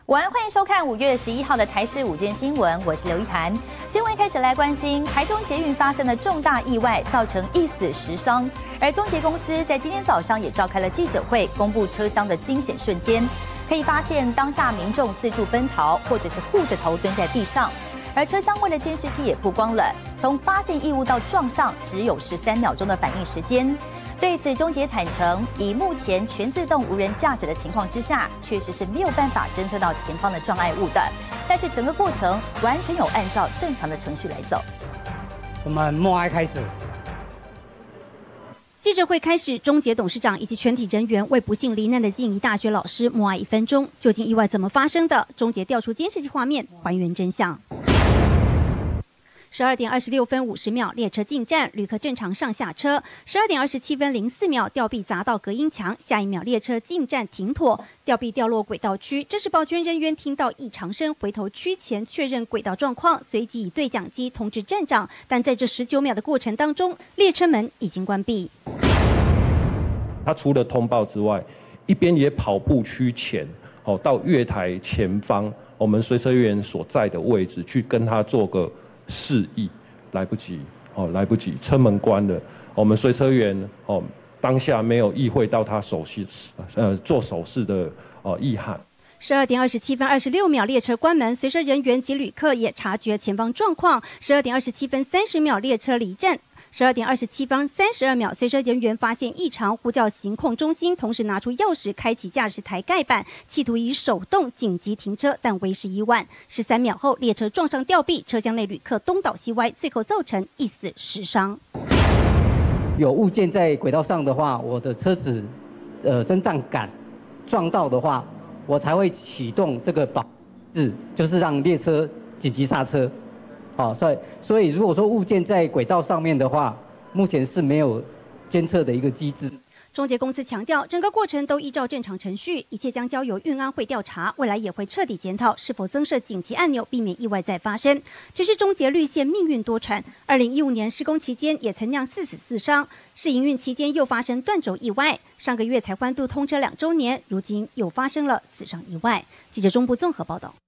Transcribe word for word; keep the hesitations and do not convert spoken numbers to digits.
晚安，欢迎收看五月十一号的台视午间新闻，我是刘一涵。新闻开始来关心，台中捷运发生了重大意外，造成一死十伤。而中捷公司在今天早上也召开了记者会，公布车厢的惊险瞬间。可以发现，当下民众四处奔逃，或者是护着头蹲在地上。而车厢外的监视器也曝光了，从发现异物到撞上只有十三秒钟的反应时间。对此，中捷坦承，以目前全自动无人驾驶的情况之下，确实是没有办法侦测到前方的障碍物的。但是整个过程完全有按照正常的程序来走。 我们默哀开始。 记者会开始，中捷董事长以及全体人员为不幸罹难的静宜大学老师默哀一分钟。究竟意外怎么发生的？中捷调出监视器画面，还原真相。十二点二十六分五十秒，列车进站，旅客正常上下车。十二点二十七分零四秒，吊臂砸到隔音墙，下一秒列车进站停妥，吊臂掉落轨道区。这时保全人员听到异常声，回头区前确认轨道状况，随即以对讲机通知站长。但在这十九秒的过程当中，列车门已经关闭。 他除了通报之外，一边也跑步趋前，哦，到月台前方我们随车员所在的位置去跟他做个示意，来不及哦，来不及，车门关了。我们随车员哦，当下没有意会到他手势，呃，做手势的呃意涵。 十二点二十七分二十六秒，列车关门，随车人员及旅客也察觉前方状况。十二点二十七分三十秒，列车离站。十二点二十七分三十二秒，随车人员发现异常，呼叫行控中心，同时拿出钥匙开启驾驶台盖板，企图以手动紧急停车，但为时已晚。十三秒后，列车撞上吊臂，车厢内旅客东倒西歪，最后造成一死十伤。 有物件在轨道上的话，我的车子呃增障杆撞到的话，我才会启动这个保制，就是让列车紧急刹车。好，所以所以如果说物件在轨道上面的话，目前是没有监测的一个机制。 中捷公司强调，整个过程都依照正常程序，一切将交由运安会调查，未来也会彻底检讨是否增设紧急按钮，避免意外再发生。只是中捷绿线命运多舛，二零一五年施工期间也曾酿四死四伤，试营运期间又发生断轴意外，上个月才欢度通车两周年，如今又发生了死伤意外。记者中部综合报道。